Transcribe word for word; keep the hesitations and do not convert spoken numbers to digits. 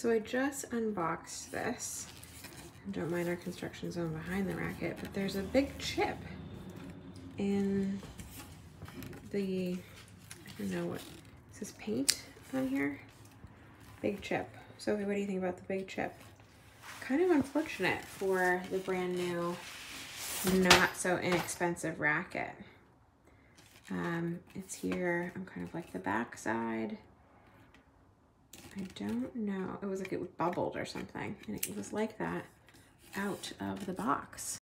So I just unboxed this. Don't mind our construction zone behind the racket, but there's a big chip in the, I don't know what, is this paint on here? Big chip. Sophie, what do you think about the big chip? Kind of unfortunate for the brand new, not so inexpensive racket. Um, it's here on kind of like the back side. I don't know. It was like it bubbled or something, and it was like that out of the box.